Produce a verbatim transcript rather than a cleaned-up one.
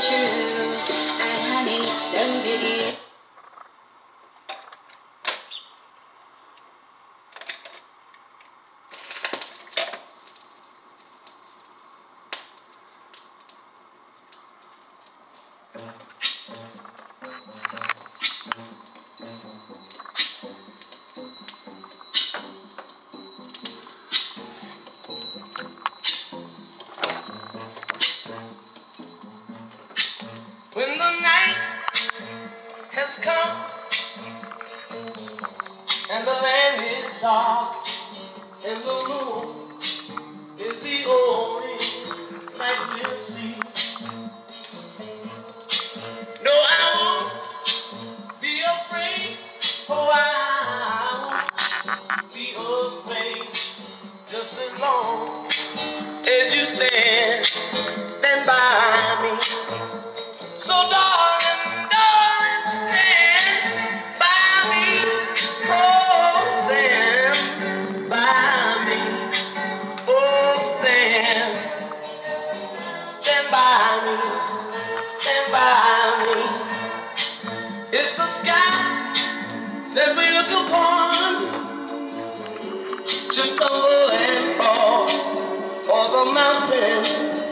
true. And honey, so did you. When the night has come and the land is dark and the moon is the only light we'll see. No, I won't be afraid. Oh, I won't be afraid. Just as long as you stand, stand by me. So darling, darling, stand by me. Oh, stand by me. Oh, stand, stand by me. Stand by me. It's the sky that we look upon to tumble and fall, or the mountain